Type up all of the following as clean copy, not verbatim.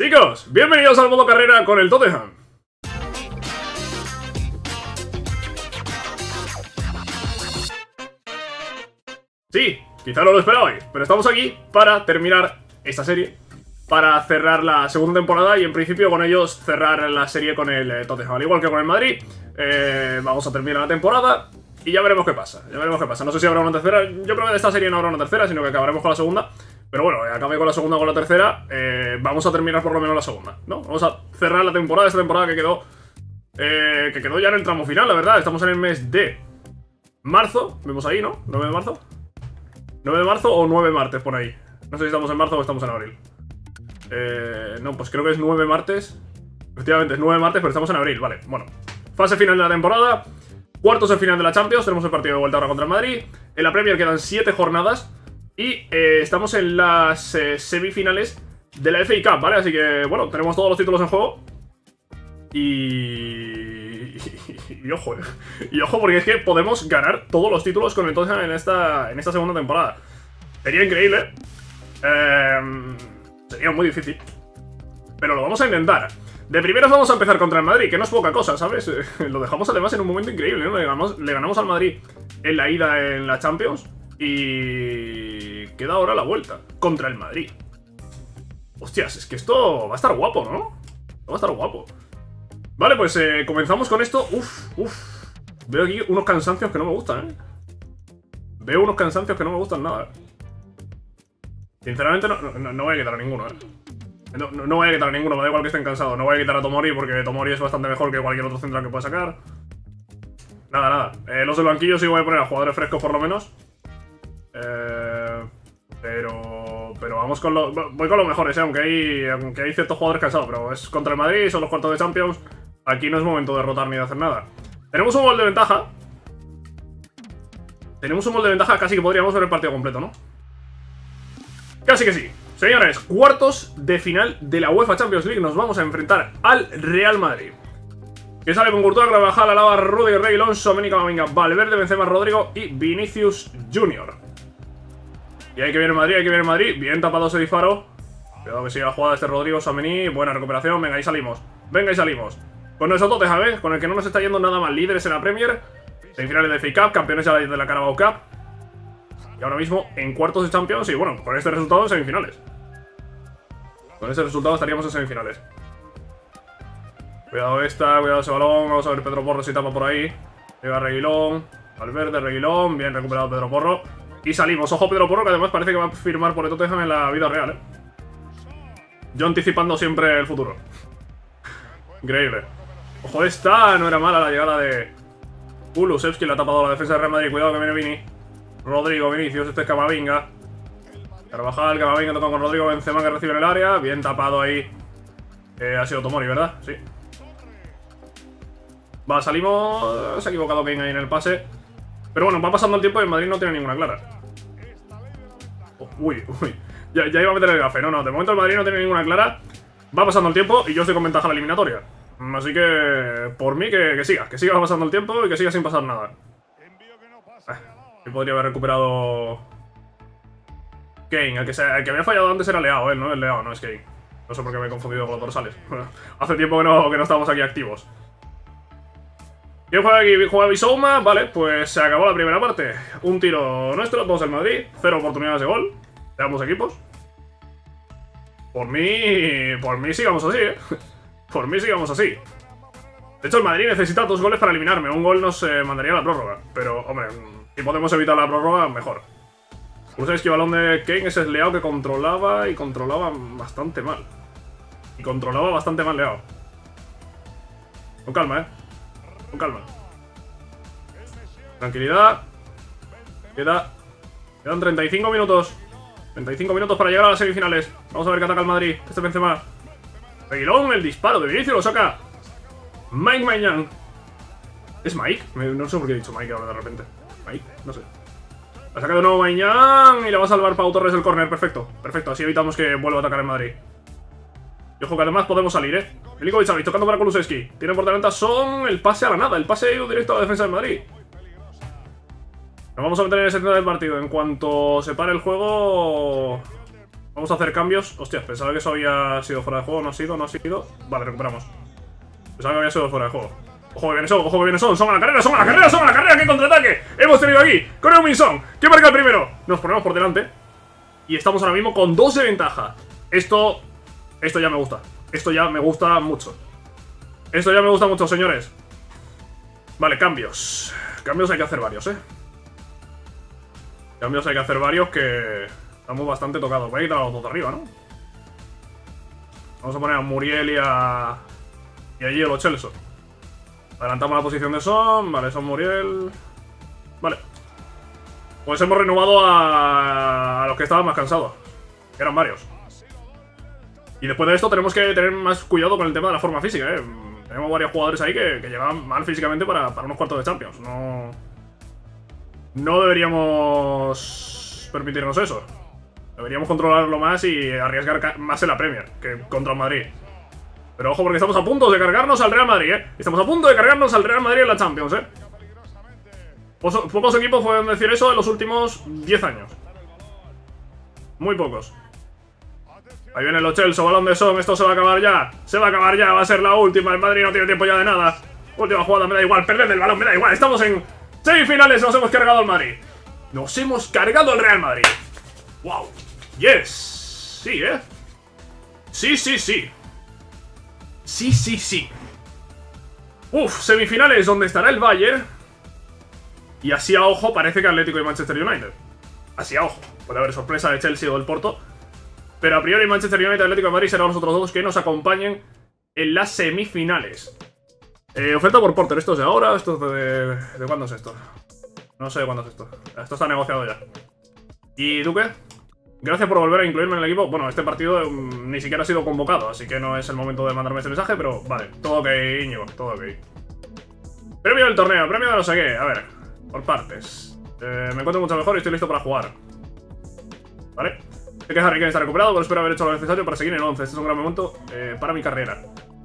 Chicos, bienvenidos al modo carrera con el Tottenham. Sí, quizá no lo esperabais, pero estamos aquí para terminar esta serie, para cerrar la segunda temporada y en principio con ellos cerrar la serie con el Tottenham. Al igual que con el Madrid, vamos a terminar la temporada y ya veremos qué pasa, No sé si habrá una tercera, yo creo que de esta serie no habrá una tercera, sino que acabaremos con la segunda. Pero bueno, acabé con la segunda o con la tercera, vamos a terminar por lo menos la segunda, ¿no? Vamos a cerrar la temporada, esta temporada que quedó ya en el tramo final, la verdad. Estamos en el mes de marzo, vemos ahí, ¿no? 9 de marzo 9 de marzo o 9 martes, por ahí. No sé si estamos en marzo o estamos en abril. No, pues creo que es 9 martes. Efectivamente, es 9 martes, pero estamos en abril, vale. Bueno, fase final de la temporada, cuartos de final de la Champions, tenemos el partido de vuelta ahora contra el Madrid. En la Premier quedan 7 jornadas. Y estamos en las semifinales de la FA Cup, ¿vale? Así que, bueno, tenemos todos los títulos en juego. Y ojo, y ojo, porque es que podemos ganar todos los títulos con el Tottenham en esta segunda temporada. Sería increíble. Sería muy difícil, pero lo vamos a intentar. De primeros vamos a empezar contra el Madrid, que no es poca cosa, ¿sabes? Lo dejamos además en un momento increíble, ¿no? Le ganamos al Madrid en la ida en la Champions. Y queda ahora la vuelta contra el Madrid. Hostias, es que esto va a estar guapo, ¿no? Va a estar guapo. Vale, pues comenzamos con esto. Veo aquí unos cansancios que no me gustan, ¿eh? Veo unos cansancios que no me gustan nada. Sinceramente no voy a quitar a ninguno, ¿eh? No voy a quitar a ninguno, me da igual que estén cansados. No voy a quitar a Tomori porque Tomori es bastante mejor que cualquier otro central que pueda sacar. Nada. Los del banquillo sí voy a poner a jugadores frescos por lo menos. Pero vamos con voy con los mejores, aunque hay ciertos jugadores cansados, pero es contra el Madrid, son los cuartos de Champions. Aquí no es momento de rotar ni de hacer nada. Tenemos un gol de ventaja. Casi que podríamos ver el partido completo, ¿no? Casi que sí. Señores, cuartos de final de la UEFA Champions League. Nos vamos a enfrentar al Real Madrid, que sale con Courtois, Carvajal, Alaba, Rudiger, Reguilón, Tchouaméni, Camavinga, Valverde, Benzema, Rodrigo y Vinicius Junior. Y hay que ver el Madrid, bien tapado ese disparo. Cuidado que siga la jugada este Rodrigo, Tchouaméni, buena recuperación, venga, ahí salimos. Con nuestro Tottenham, ¿sabes? Con el que no nos está yendo nada mal, líderes en la Premier, semifinales de FA Cup, campeones de la Carabao Cup. Y ahora mismo en cuartos de Champions, y bueno, con este resultado en semifinales. Con este resultado estaríamos en semifinales. Cuidado cuidado ese balón, vamos a ver Pedro Porro si tapa por ahí. Llega Reguilón, Valverde, Reguilón, bien recuperado Pedro Porro. Y salimos, ojo Pedro Porro, que además parece que va a firmar por el Tottenham en la vida real, ¿eh? Yo anticipando siempre el futuro. Increíble. Ojo esta, no era mala la llegada de Kulusevski, le ha tapado la defensa de Real Madrid. Cuidado que viene Vini. Rodrigo, Vinicius, este es Camavinga. Carvajal, Camavinga toca con Rodrigo, Benzema que recibe en el área. Bien tapado ahí. Ha sido Tomori, ¿verdad? Sí. Va, salimos. Se ha equivocado Kane ahí en el pase. Pero bueno, va pasando el tiempo y el Madrid no tiene ninguna clara. Uy. Ya iba a meter el gafe. No, de momento el Madrid no tiene ninguna clara. Va pasando el tiempo y yo estoy con ventaja en la eliminatoria. Así que, por mí, que siga pasando el tiempo y que siga sin pasar nada. Y podría haber recuperado Kane. El que había fallado antes era Leao, ¿eh? No es Leao, no es Kane. No sé por qué me he confundido con los dorsales. Hace tiempo que no estamos aquí activos. ¿Quién juega aquí? ¿Juega Bissouma? Vale, pues se acabó la primera parte. Un tiro nuestro, 2 del Madrid, 0 oportunidades de gol de ambos equipos. Por mí sigamos así, ¿eh? Por mí sigamos así. De hecho, el Madrid necesita 2 goles para eliminarme. Un gol nos mandaría a la prórroga. Pero, hombre, si podemos evitar la prórroga, mejor. Kulusevski, balón de Kane, ese es Leao que controlaba y controlaba bastante mal. Leao. Con calma, ¿eh? Con calma. Tranquilidad. Quedan 35 minutos. 35 minutos para llegar a las semifinales. Vamos a ver qué ataca el Madrid. Este Benzema. Reguilón, el disparo de Vinicius, lo saca Mike Maignan. ¿Es Mike? No sé por qué he dicho Mike ahora de repente. Mike, no sé. La saca de nuevo Maignan y le va a salvar Pau Torres el córner. Perfecto, así evitamos que vuelva a atacar el Madrid. Y ojo que además podemos salir, ¿eh? Milinkovic-Savic tocando para Kulusevski. Tiene por delante a Son, el pase a la nada. El pase ha ido directo a la defensa del Madrid. Nos vamos a meter en el 70 del partido. En cuanto se pare el juego, Vamos a hacer cambios. Hostia, pensaba que eso había sido fuera de juego. No ha sido, no ha sido. Vale, recuperamos. Pensaba que había sido fuera de juego. Ojo que viene Son, ojo que viene Son. Son a la carrera, Son a la carrera, Son a la carrera. ¡Qué contraataque! Hemos tenido aquí con Heung-min Son. ¿Quién marca el primero? Nos ponemos por delante. Y estamos ahora mismo con 2 de ventaja. Esto ya me gusta. Esto ya me gusta mucho. Esto ya me gusta mucho, señores. Vale, cambios. Cambios hay que hacer varios, Cambios hay que hacer varios que... Estamos bastante tocados. Voy a quitar a los dos de arriba, ¿no? Vamos a poner a Muriel y a Gio Chelso. Adelantamos la posición de Son. Vale, Son Muriel. Vale. Pues hemos renovado a los que estaban más cansados. Que eran varios. Y después de esto tenemos que tener más cuidado con el tema de la forma física, Tenemos varios jugadores ahí que llegaban mal físicamente para unos cuartos de Champions. No deberíamos permitirnos eso. Deberíamos controlarlo más y arriesgar más en la Premier que contra el Madrid. Pero ojo, porque estamos a punto de cargarnos al Real Madrid, Estamos a punto de cargarnos al Real Madrid en la Champions, Pocos equipos pueden decir eso en los últimos 10 años. Muy pocos. Ahí viene Lo Celso, balón de Son, esto se va a acabar ya. Se va a acabar ya, va a ser la última. El Madrid no tiene tiempo ya de nada. Última jugada, me da igual, perder el balón, me da igual. Estamos en semifinales, nos hemos cargado al Madrid. Nos hemos cargado al Real Madrid. Wow. Yes. Sí, Sí, sí, sí. Sí, sí, sí. Uf, semifinales donde estará el Bayern. Y así a ojo parece que Atlético y Manchester United. Así a ojo. Puede haber sorpresa de Chelsea o del Porto. Pero a priori Manchester United y Atlético de Madrid serán los otros dos que nos acompañen en las semifinales. Oferta por Porter. ¿Esto es de ahora? ¿Esto es de cuándo es esto? No sé de cuándo es esto. Esto está negociado ya. ¿Y Duque? Gracias por volver a incluirme en el equipo. Bueno, este partido ni siquiera ha sido convocado, así que no es el momento de mandarme ese mensaje, pero vale. Todo ok, Íñigo. Todo ok. Premio del torneo. Premio de no sé qué. A ver. Por partes. Me encuentro mucho mejor y estoy listo para jugar. Vale. Sé que Harry Kane está recuperado, pero espero haber hecho lo necesario para seguir en el 11. Este es un gran momento para mi carrera.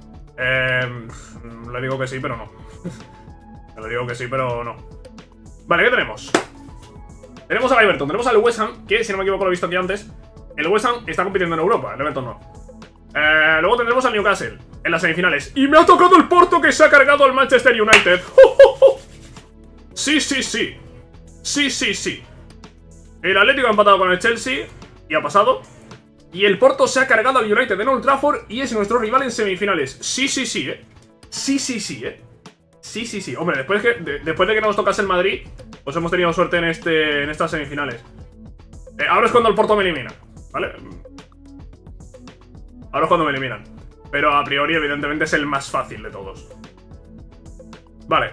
Le digo que sí, pero no. Le digo que sí, pero no. Vale, ¿qué tenemos? Tenemos al Everton, tenemos al West Ham, que si no me equivoco lo he visto aquí antes. El West Ham está compitiendo en Europa, el Everton no. Luego tendremos al Newcastle en las semifinales. Y me ha tocado el Porto, que se ha cargado al Manchester United. Sí, sí, sí. Sí, sí, sí. El Atlético ha empatado con el Chelsea y ha pasado. Y el Porto se ha cargado al United en Old Trafford y es nuestro rival en semifinales. Sí, sí, sí, Sí, sí, sí, Sí, sí, sí. Hombre, después de que nos tocase el Madrid, pues hemos tenido suerte en estas semifinales. Ahora es cuando el Porto me elimina, ¿vale? Ahora es cuando me eliminan. Pero a priori, evidentemente, es el más fácil de todos. Vale,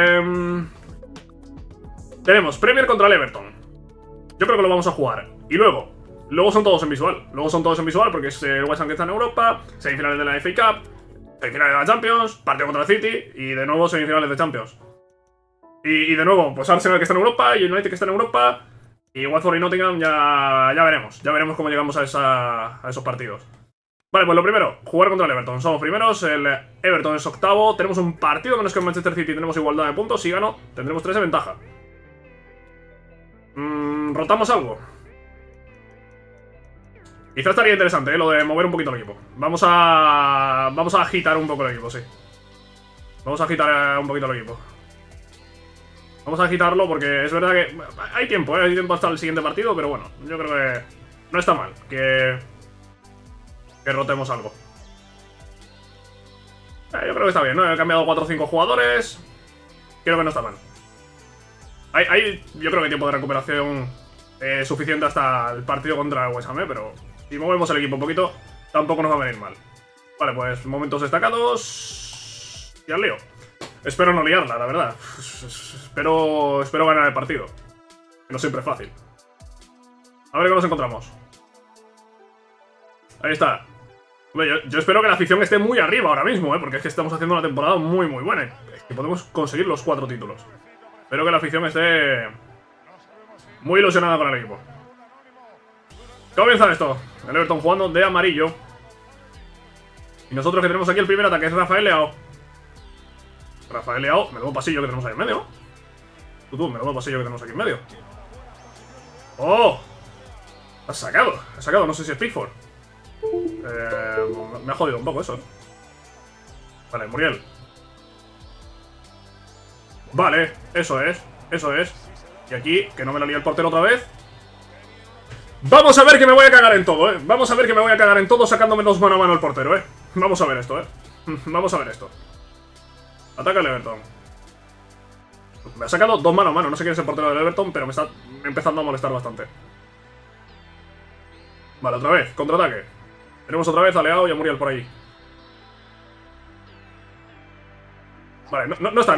tenemos Premier contra el Everton. Yo creo que lo vamos a jugar. Y luego son todos en visual. Luego son todos en visual porque es el West Ham que está en Europa, semifinales de la FA Cup, semifinales de la Champions, partido contra el City y de nuevo semifinales de Champions. Y de nuevo, pues Arsenal que está en Europa y United que está en Europa y Watford y Nottingham ya veremos. Ya veremos cómo llegamos a esos partidos. Vale, pues lo primero, jugar contra el Everton. Somos primeros, el Everton es octavo. Tenemos un partido menos que el Manchester City. Tenemos igualdad de puntos. Si gano, tendremos 3 de ventaja. ¿Rotamos algo? Quizá estaría interesante, lo de mover un poquito el equipo. Vamos a agitar un poco el equipo, sí. Vamos a agitar un poquito el equipo. Vamos a agitarlo porque es verdad que hay tiempo, hay tiempo hasta el siguiente partido, pero bueno, yo creo que no está mal que rotemos algo. Yo creo que está bien, ¿no? He cambiado 4 o 5 jugadores. Creo que no está mal. Yo creo que hay tiempo de recuperación suficiente hasta el partido contra el West Ham, pero si movemos el equipo un poquito, tampoco nos va a venir mal. Vale, pues momentos destacados. Y al lío. Espero no liarla, la verdad. Espero ganar el partido. Que no siempre es fácil. A ver qué nos encontramos. Ahí está. Hombre, yo espero que la afición esté muy arriba ahora mismo, porque es que estamos haciendo una temporada muy muy buena. Es que podemos conseguir los 4 títulos. Espero que la afición esté muy ilusionada con el equipo. Comienza esto. El Everton jugando de amarillo. Y nosotros que tenemos aquí el primer ataque es Rafael Leao. Rafael Leao, menudo pasillo que tenemos ahí en medio. Menudo pasillo que tenemos aquí en medio. ¡Oh! Has sacado, no sé si es Pickford. Me ha jodido un poco eso. Vale, Muriel. Vale, eso es. Y aquí, que no me la líe el portero otra vez. Vamos a ver que me voy a cagar en todo, Vamos a ver que me voy a cagar en todo sacándome 2 mano a mano el portero, Vamos a ver esto, Vamos a ver esto. Ataca el Everton. Me ha sacado 2 mano a mano. No sé quién es el portero del Everton, pero me está empezando a molestar bastante. Vale, otra vez, contraataque. Tenemos otra vez a Leao y a Muriel por ahí. Vale, no está.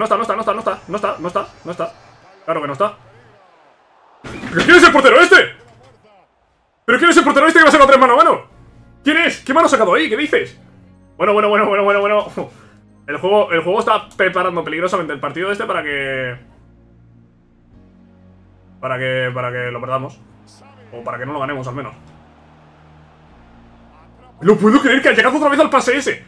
Claro que no está. ¿Pero quién es el portero este? ¿Pero quién es el portero este que me ha sacado 3 mano a mano? ¿Quién es? ¿Qué mano ha sacado ahí? ¿Qué dices? Bueno. El juego está preparando peligrosamente el partido este para que lo perdamos. O para que no lo ganemos, al menos. No puedo creer que ha llegado otra vez al pase ese.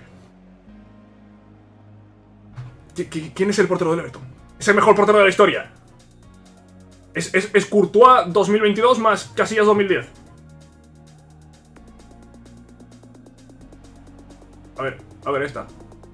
¿Quién es el portero del Everton? Es el mejor portero de la historia. Es Courtois 2022 más Casillas 2010. A ver esta.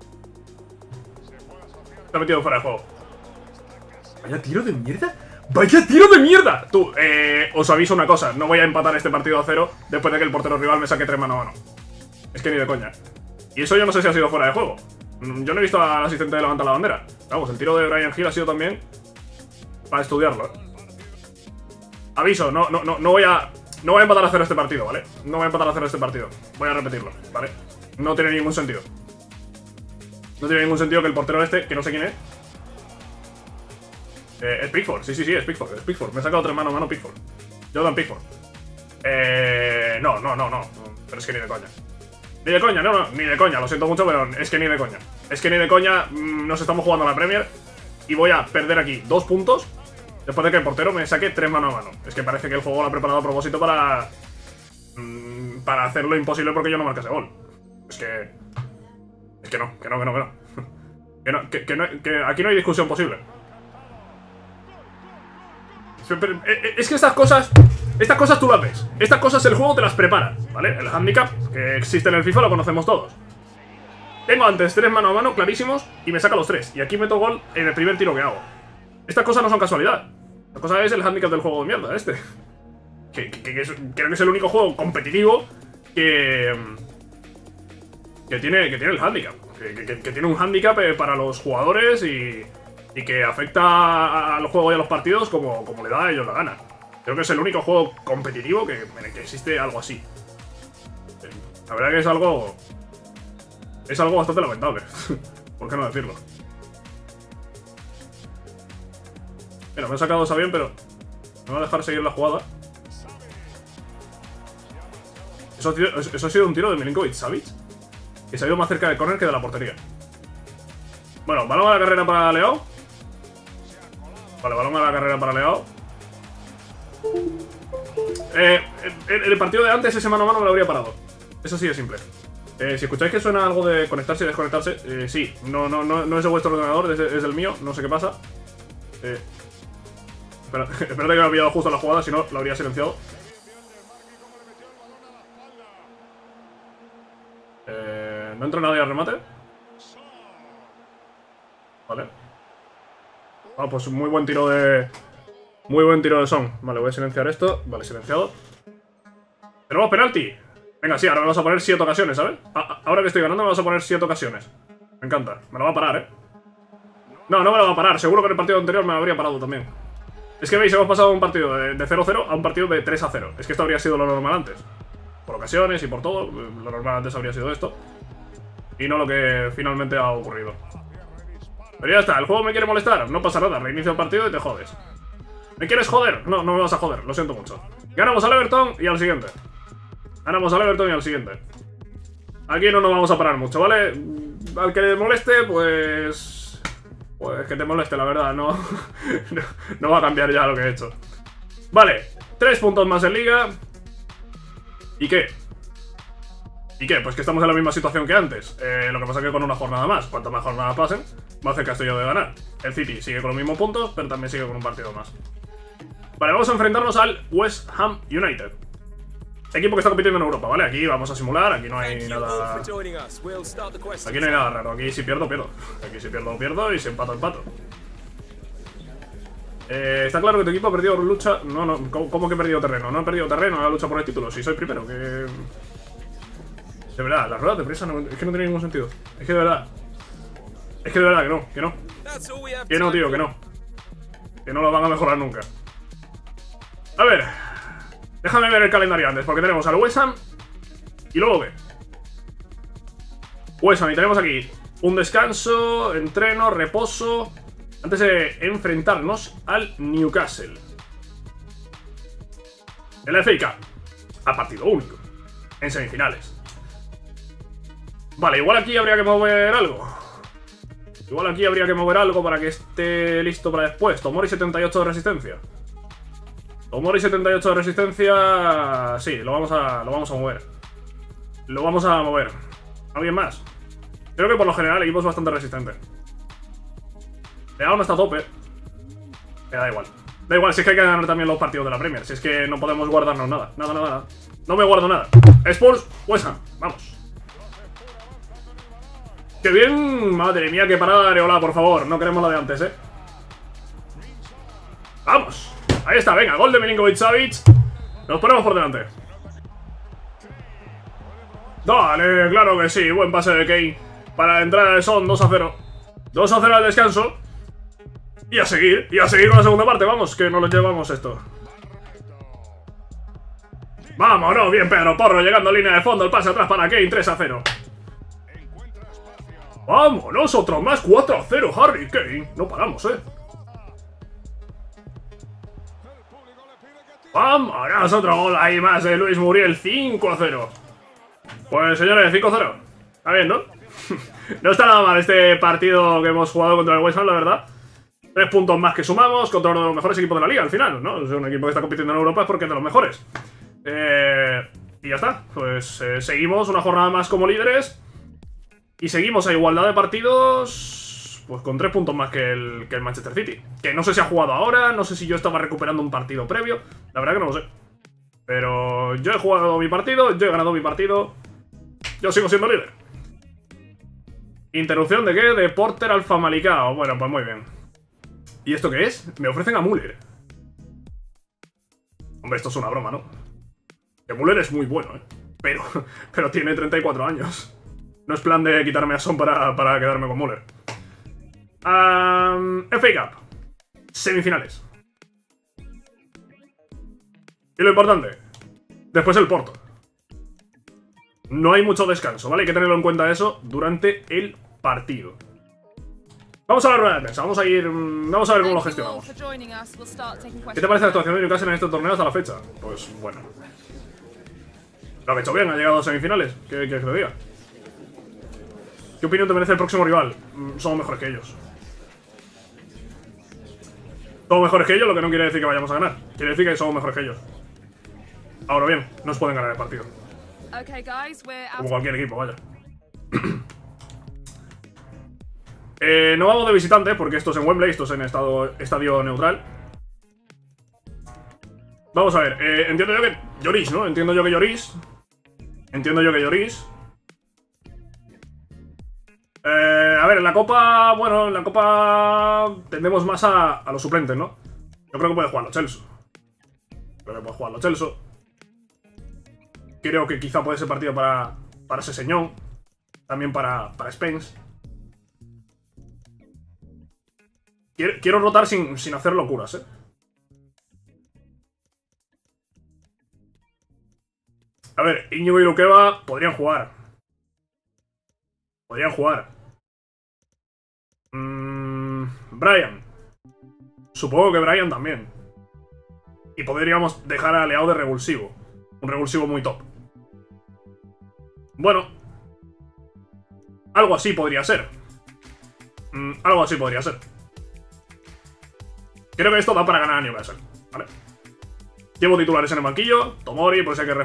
Está metido fuera de juego. ¿Vaya tiro de mierda? ¡Vaya tiro de mierda! Tú, os aviso una cosa. No voy a empatar este partido a 0 después de que el portero rival me saque 3 mano a mano. Es que ni de coña. Y eso yo no sé si ha sido fuera de juego. Yo no he visto al asistente levantar la bandera. Vamos, el tiro de Bryan Gil ha sido también para estudiarlo, Aviso, no voy a empatar a 0 este partido, ¿vale? No voy a empatar a 0 este partido. Voy a repetirlo, ¿vale? No tiene ningún sentido. No tiene ningún sentido que el portero este, que no sé quién es. Es Pickford, sí, es Pickford. Me he sacado 3 mano a mano Pickford. Jordan Pickford. No. Pero es que ni de coña. Ni de coña, ni de coña, lo siento mucho, pero es que ni de coña. Nos estamos jugando a la Premier. Y voy a perder aquí 2 puntos después de que el portero me saque 3 mano a mano. Es que parece que el juego lo ha preparado a propósito para hacer lo imposible porque yo no marque ese gol. Que no. Que aquí no hay discusión posible. Es que estas cosas tú las ves. Estas cosas el juego te las prepara, ¿vale? El handicap que existe en el FIFA lo conocemos todos. Tengo antes 3 mano a mano clarísimos y me saca los 3. Y aquí meto gol en el primer tiro que hago. Estas cosas no son casualidad. La cosa es el handicap del juego de mierda este. Creo que es el único juego competitivo que tiene el handicap. Que tiene un handicap para los jugadores y que afecta al juego y a los partidos como le da a ellos la gana. Creo que es el único juego competitivo en el que existe algo así. La verdad que es algo bastante lamentable. ¿Por qué no decirlo? Mira, me he sacado esa bien, pero me va a dejar seguir la jugada. Eso ha sido un tiro de Milinkovic-Savic, que se ha ido más cerca del córner que de la portería. Bueno, balón a la carrera para Leao. Vale, balón a la carrera para Leao. El partido de antes, ese mano a mano me lo habría parado. Eso sí es simple. Si escucháis que suena algo de conectarse y desconectarse, sí, no es de vuestro ordenador, es del mío, no sé qué pasa. Espérate que me ha pillado justo la jugada, si no, la habría silenciado. ¿No entra nadie al remate? Vale. Ah, pues muy buen tiro de Son. Vale, voy a silenciar esto. Vale, silenciado. Tenemos penalti. Venga, sí, ahora me vas a poner 7 ocasiones, ¿sabes? Ahora que estoy ganando me vas a poner 7 ocasiones. Me encanta. Me lo va a parar, No me lo va a parar. Seguro que en el partido anterior me lo habría parado también. Es que veis, hemos pasado de un partido de 0-0 a un partido de 3-0. Es que esto habría sido lo normal antes. Por ocasiones y por todo. Lo normal antes habría sido esto. Y no lo que finalmente ha ocurrido. Pero ya está, el juego me quiere molestar. No pasa nada, reinicio el partido y te jodes. ¿Me quieres joder? No me vas a joder, lo siento mucho. Ganamos al Everton y al siguiente. Aquí no nos vamos a parar mucho, ¿vale? Al que le moleste, pues que te moleste, la verdad. No va a cambiar ya lo que he hecho. Vale, 3 puntos más en Liga. ¿Y qué? Pues que estamos en la misma situación que antes. Lo que pasa es que con una jornada más. Cuantas más jornadas pasen, más cerca estoy yo de ganar. El City sigue con los mismos puntos, pero también sigue con un partido más. Vale, vamos a enfrentarnos al West Ham United. equipo que está compitiendo en Europa, ¿vale? Aquí vamos a simular, aquí no hay nada... Aquí no hay nada raro, aquí si pierdo, pierdo. Aquí si pierdo, pierdo y si empato, empato. Está claro que tu equipo ha perdido lucha... No, no, ¿cómo que he perdido terreno? No he perdido terreno en la lucha por el título, si soy primero, que... De verdad, las ruedas de prisa no, es que no tiene ningún sentido. Es que de verdad... Es que de verdad que no, que no. Que no, tío, que no. Que no lo van a mejorar nunca. A ver... Déjame ver el calendario antes, porque tenemos al West Ham. ¿Y luego qué? West Ham, y tenemos aquí un descanso, entreno, reposo... Antes de enfrentarnos al Newcastle. En la FA Cup. A partido único. En semifinales. Vale, igual aquí habría que mover algo. Igual aquí habría que mover algo para que esté listo para después. Tomori 78 de resistencia. Tomori 78 de resistencia... Sí, lo vamos a mover. Lo vamos a mover. ¿Alguien más? Creo que por lo general el equipo es bastante resistente. Leao no está a tope. Me da igual. Da igual, si es que hay que ganar también los partidos de la Premier. Si es que no podemos guardarnos nada. Nada. No me guardo nada. Spurs, West Ham. Vamos. ¡Qué bien! Madre mía, qué parada de Areola, por favor. No queremos la de antes, ¡Vamos! Ahí está, venga. Gol de Milinkovic-Savic. Nos ponemos por delante. Dale, claro que sí. Buen pase de Kane. Para la entrada de Son, 2-0. 2-0 al descanso. Y a seguir con la segunda parte, vamos, que nos lo llevamos esto. Vámonos, bien Pedro Porro, llegando a línea de fondo, el pase atrás para Kane, 3-0. Vámonos, otro más, 4-0, Harry Kane. No paramos, Vámonos, otro gol ahí más de Luis Muriel, 5-0. Pues señores, 5-0. Está bien, ¿no? No está nada mal este partido que hemos jugado contra el West Ham, la verdad. 3 puntos más que sumamos contra uno de los mejores equipos de la liga al final, ¿no? Es un equipo que está compitiendo en Europa es porque es de los mejores. Y ya está. Pues seguimos una jornada más como líderes. Y seguimos a igualdad de partidos. Pues con 3 puntos más que el Manchester City. Que no sé si ha jugado ahora, no sé si yo estaba recuperando un partido previo. La verdad que no lo sé. Pero yo he jugado mi partido, yo he ganado mi partido. Yo sigo siendo líder. ¿Interrupción de qué? De Porter al Famalicão. Bueno, pues muy bien. ¿Y esto qué es? Me ofrecen a Müller. Hombre, esto es una broma, ¿no? Que Müller es muy bueno, pero tiene 34 años. No es plan de quitarme a Son para quedarme con Müller. FA Cup. Semifinales. Y lo importante. Después el Porto. No hay mucho descanso, ¿vale? Hay que tenerlo en cuenta eso durante el partido. Vamos a la rueda de prensa, vamos a ver cómo lo gestionamos. ¿Qué te parece la actuación de Newcastle en este torneo hasta la fecha? Pues bueno. Lo ha hecho bien, ha llegado a semifinales. ¿Qué quieres que te diga? ¿Qué opinión te merece el próximo rival? Somos mejores que ellos. Somos mejores que ellos, lo que no quiere decir que vayamos a ganar. Quiere decir que somos mejores que ellos. Ahora bien, nos pueden ganar el partido. Como cualquier equipo, vaya. No vamos de visitante, porque esto es en Wembley, esto es en estadio neutral. Vamos a ver, entiendo yo que Lloris, ¿no? Entiendo yo que Lloris. A ver, en la Copa, bueno, en la Copa tendemos más a los suplentes, ¿no? Yo creo que puede jugar Lo Celso. Creo que quizá puede ser partido para Sessegnon. También para Spence. Quiero rotar sin hacer locuras, A ver, Íñigo y Luqueva podrían jugar. Brian. Supongo que Brian también. Y podríamos dejar a Leao de revulsivo. Un revulsivo muy top. Bueno. Algo así podría ser. Creo que esto da para ganar a Newcastle, ¿vale? Llevo titulares en el banquillo. Tomori, pues hay que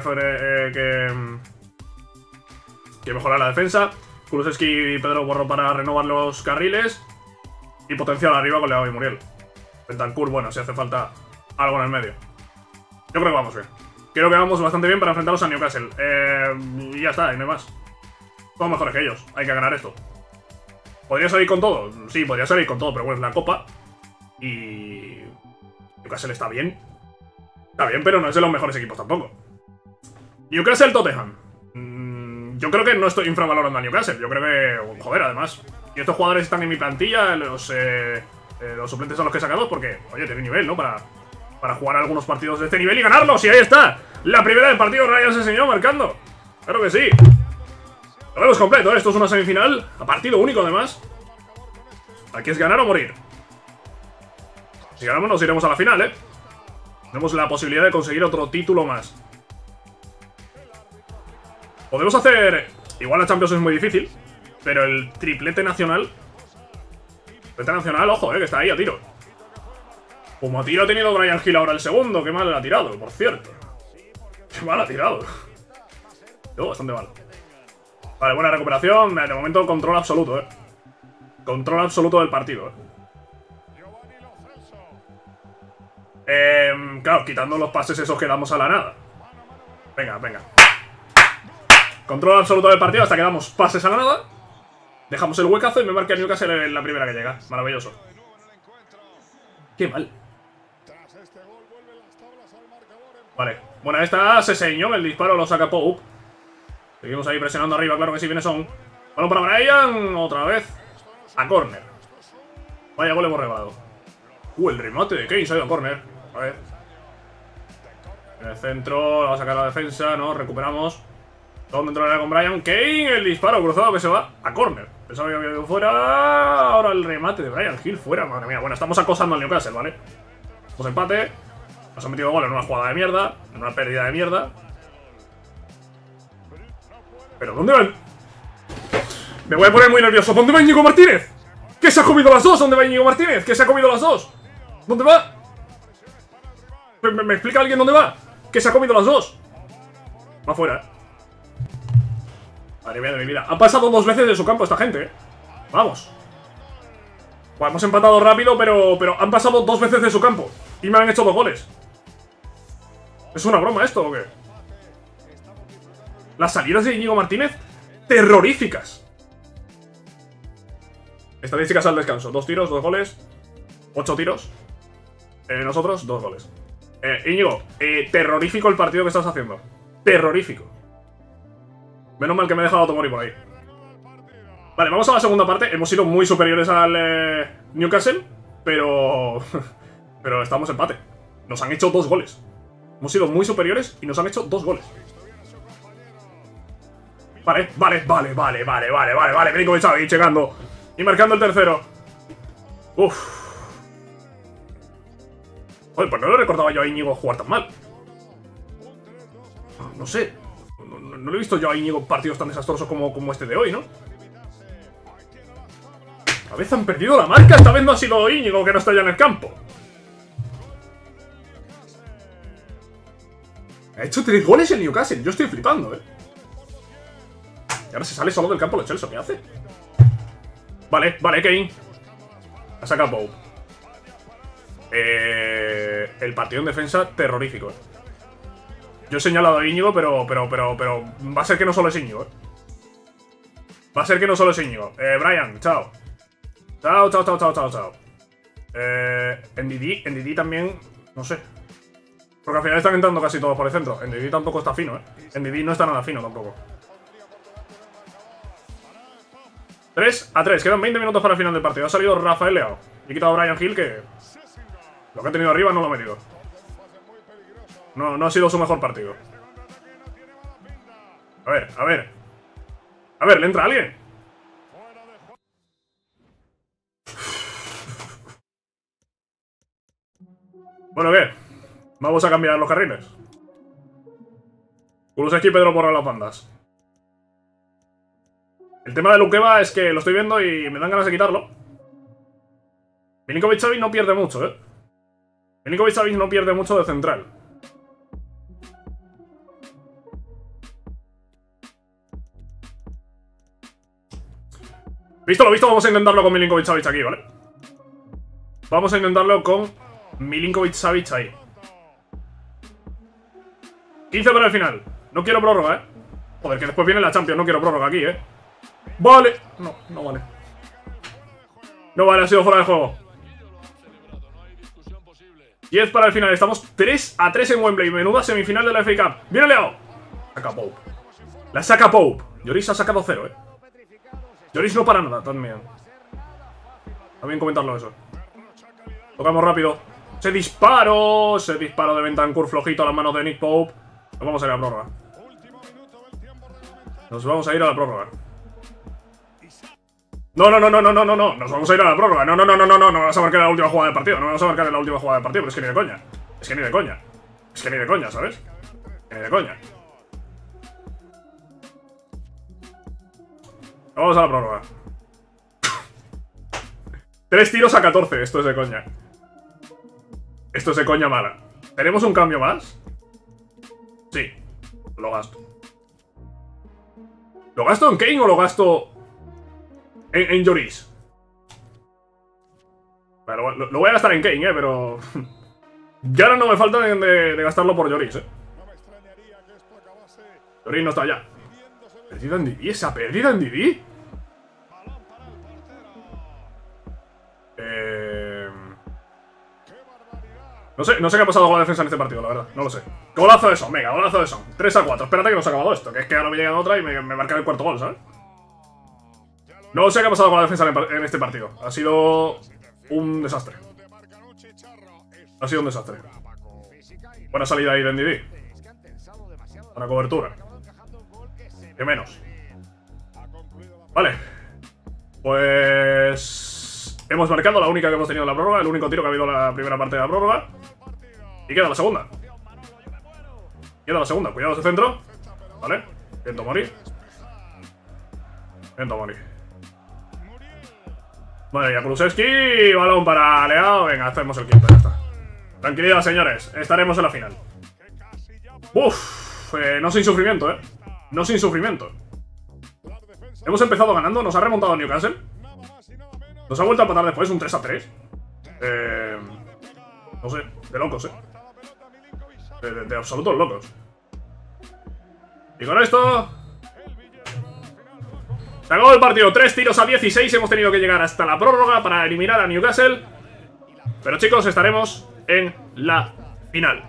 mejorar la defensa. Kulusevski y Pedro Porro para renovar los carriles. Y potencial arriba con Leao y Muriel. Bentancur, bueno, si hace falta algo en el medio. Yo creo que vamos bien. Creo que vamos bastante bien para enfrentarlos a Newcastle. Y ya está, y no hay más. Somos mejores que ellos. Hay que ganar esto. ¿Podría salir con todo? Sí, podría salir con todo, pero bueno, es la Copa. Y... Newcastle está bien. Está bien, pero no es de los mejores equipos tampoco. Newcastle Tottenham. Yo creo que no estoy infravalorando a Newcastle. Yo creo que... Joder, además. Y estos jugadores están en mi plantilla. Los suplentes son los que he sacado porque, oye, tiene nivel, ¿no? Para jugar algunos partidos de este nivel y ganarlos. Y ahí está. La primera del partido, Ryan se enseñó marcando. Claro que sí. Lo vemos completo, ¿eh? Esto es una semifinal. A partido único, además. Aquí es ganar o morir. Si ganamos nos iremos a la final, ¿eh? Tenemos la posibilidad de conseguir otro título más. Podemos hacer... Igual la Champions es muy difícil, pero el triplete nacional... Triplete nacional, ojo, que está ahí a tiro. Como tiro ha tenido Bryan Gil ahora el segundo. Qué mal le ha tirado, por cierto. Qué mal ha tirado. Bastante mal. Vale, buena recuperación. De momento control absoluto, Control absoluto del partido, Claro, quitando los pases esos que damos a la nada. Venga, venga. Control absoluto del partido hasta que damos pases a la nada. Dejamos el huecazo y me marca Newcastle en la primera que llega. Maravilloso. Qué mal. Vale, buena esta. Seseño, el disparo lo saca Pope. Seguimos ahí presionando arriba, claro que sí, viene Son. Balón para Bryan, otra vez. A córner. Vaya gol hemos regalado. El remate de Kane se ha ido a córner. A ver. En el centro, va a sacar la defensa, ¿no? Recuperamos. Todo dentro del área con Bryan. Kane, el disparo cruzado que se va a córner. Pensaba que había ido fuera. Ahora el remate de Bryan Gil fuera. Madre mía, bueno, estamos acosando al Newcastle, ¿vale? Pues empate. Nos han metido gol en una jugada de mierda. En una pérdida de mierda. ¿Pero dónde van? Me voy a poner muy nervioso. ¿Dónde va Íñigo Martínez? ¿Qué se ha comido las dos? ¿Dónde va Íñigo Martínez? ¿Qué se ha comido las dos? ¿Dónde va? ¿Me explica alguien dónde va? ¿Qué se ha comido las dos? Va fuera, Madre mía de mi vida. Han pasado dos veces de su campo esta gente, Vamos. Bueno, hemos empatado rápido, pero han pasado dos veces de su campo. Y me han hecho dos goles. ¿Es una broma esto o qué? Las salidas de Íñigo Martínez, terroríficas. Estadísticas al descanso. 2 tiros, 2 goles. 8 tiros. Nosotros, 2 goles. Íñigo, terrorífico el partido que estás haciendo. Terrorífico. Menos mal que me he dejado Tomori por ahí. Vale, vamos a la segunda parte. Hemos sido muy superiores al Newcastle, pero... pero estamos en empate. Nos han hecho 2 goles. Hemos sido muy superiores y nos han hecho 2 goles. Vale. Milinkovic-Savic llegando y marcando el tercero. Uff. Joder, pues no le recordaba yo a Íñigo jugar tan mal. No sé. No le he visto yo a Íñigo partidos tan desastrosos como este de hoy, ¿no? A veces han perdido la marca. Esta vez no ha sido Íñigo que no está ya en el campo. Ha hecho 3 goles el Newcastle. Yo estoy flipando, Y ahora se sale solo del campo lo Chelsea. ¿Qué hace? Vale, Kane. Ha sacado Pope. El partido en defensa terrorífico, Yo he señalado a Íñigo, pero va a ser que no solo es Íñigo, Va a ser que no solo es Íñigo. Bryan, chao. Chao. NDD también, no sé. Porque al final están entrando casi todos por el centro. NDD tampoco está fino, NDD no está nada fino tampoco. 3-3, quedan 20 minutos para el final del partido. Ha salido Rafael Leao. Y he quitado a Bryan Gil, que lo que ha tenido arriba no lo ha metido. No ha sido su mejor partido. A ver, ¿le entra alguien? Bueno, ¿qué? Vamos a cambiar los carriles. Kulusevski y Pedro Porro a las bandas. El tema de Lukeba es que lo estoy viendo y me dan ganas de quitarlo. Milinkovic-Savic no pierde mucho, Milinkovic-Savic no pierde mucho de central. Visto lo visto, vamos a intentarlo con Milinkovic-Savic aquí, ¿vale? Vamos a intentarlo con Milinkovic-Savic ahí. 15 para el final. No quiero prórroga, ¿eh? Joder, que después viene la Champions. No quiero prórroga aquí, ¿eh? Vale. No, no vale. No vale, ha sido fuera de juego. 10 para el final. Estamos 3-3 en Wembley. Menuda semifinal de la FA Cup. ¡Viene Leao! Saca Pope. La saca Pope. Lloris ha sacado 0, ¿eh? Lloris no para nada, también. También comentarlo eso. Tocamos rápido. ¡Se disparo! Se disparo de Bentancur flojito a las manos de Nick Pope. Nos vamos a ir a la prórroga. Nos vamos a ir a la prórroga. No, no, no, no, no, no, no, no. Nos vamos a ir a la prórroga. No, no, no, no, no, no. No vamos a marcar la última jugada del partido. No vamos a marcar en la última jugada del partido. Pero es que ni de coña. Es que ni de coña. Es que ni de coña, ¿sabes? Ni de coña. Vamos a la prórroga. 3 tiros a 14. Esto es de coña. Esto es de coña mala. ¿Tenemos un cambio más? Sí. Lo gasto. ¿Lo gasto en Kane o lo gasto en Lloris? Bueno, lo voy a gastar en Kane, pero... ya no me falta de gastarlo por Lloris, Lloris no está allá. ¿Perdida en Didi? ¿Esa perdida en Didi? No sé qué ha pasado con la defensa en este partido, la verdad. No lo sé. Golazo de Son, venga, golazo de Son. 3-4. Espérate que no se ha acabado esto. Que es que ahora me llega otra y me marca el cuarto gol, ¿sabes? No sé qué ha pasado con la defensa en este partido. Ha sido un desastre. Ha sido un desastre. Buena salida ahí de Ndidi. Buena cobertura. ¿Qué menos? Vale. Pues... hemos marcado la única que hemos tenido en la prórroga. El único tiro que ha habido en la primera parte de la prórroga. Y queda la segunda. Queda la segunda. Cuidado ese centro. Vale. Viento morir. Viento morir. Vale, ya Kulusevski. Balón para Leao. Venga, hacemos el quinto. Ya está. Tranquilidad, señores. Estaremos en la final. Uff. No sin sufrimiento, No sin sufrimiento. Hemos empezado ganando. Nos ha remontado Newcastle. Nos ha vuelto a empatar después. Un 3-3. No sé. De locos, de absolutos locos. Y con esto... se acabó el partido. 3 tiros a 16. Hemos tenido que llegar hasta la prórroga para eliminar a Newcastle. Pero chicos, estaremos en la final.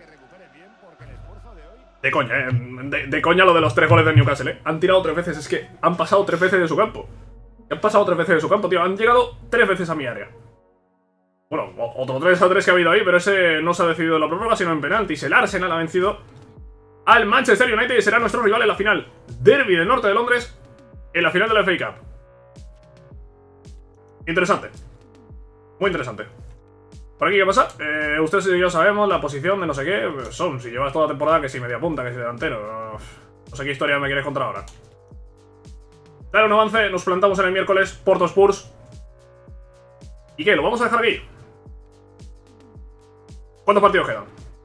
De coña, de coña lo de los 3 goles de Newcastle, Han tirado 3 veces. Es que han pasado 3 veces de su campo. Han pasado 3 veces de su campo, tío. Han llegado 3 veces a mi área. Bueno, otro 3-3 que ha habido ahí, pero ese no se ha decidido en la prórroga, sino en penaltis. El Arsenal ha vencido al Manchester United y será nuestro rival en la final. Derby del norte de Londres, en la final de la FA Cup. Interesante. Muy interesante. ¿Por aquí qué pasa? Ustedes y yo sabemos la posición de no sé qué. Son, si llevas toda la temporada, que si media punta, que si delantero. No sé qué historia me quieres contar ahora. Dale un avance, nos plantamos en el miércoles. Porto Spurs. ¿Y qué? ¿Lo vamos a dejar aquí? ¿Cuántos partidos quedan?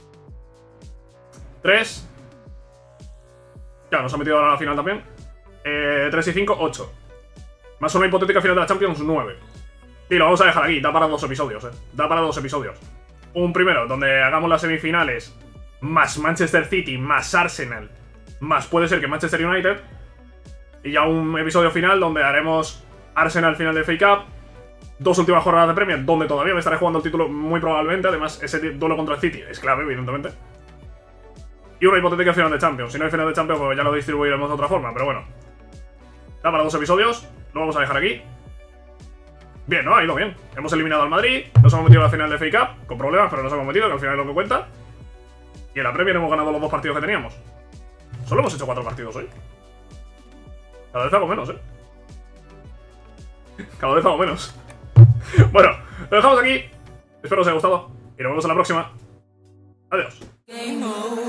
3. Ya, nos ha metido ahora a la final también. 3 y 5, 8. Más una hipotética final de la Champions, 9. Y lo vamos a dejar aquí, da para 2 episodios, Da para 2 episodios. Un primero, donde hagamos las semifinales, más Manchester City, más Arsenal, más puede ser que Manchester United. Y ya un episodio final donde haremos Arsenal final de FA Cup, 2 últimas jornadas de Premier, donde todavía me estaré jugando el título muy probablemente. Además, ese duelo contra el City es clave, evidentemente. Y una hipotética final de Champions. Si no hay final de Champions, pues ya lo distribuiremos de otra forma, pero bueno. Da para 2 episodios, lo vamos a dejar aquí. Bien, ¿no? Ha ido bien. Hemos eliminado al Madrid, nos hemos metido a la final de FA Cup, con problemas, pero nos hemos metido, que al final es lo que cuenta. Y en la Premier hemos ganado los 2 partidos que teníamos. Solo hemos hecho 4 partidos hoy. Cada vez hago menos, Cada vez hago menos. Bueno, lo dejamos aquí. Espero os haya gustado y nos vemos en la próxima. Adiós.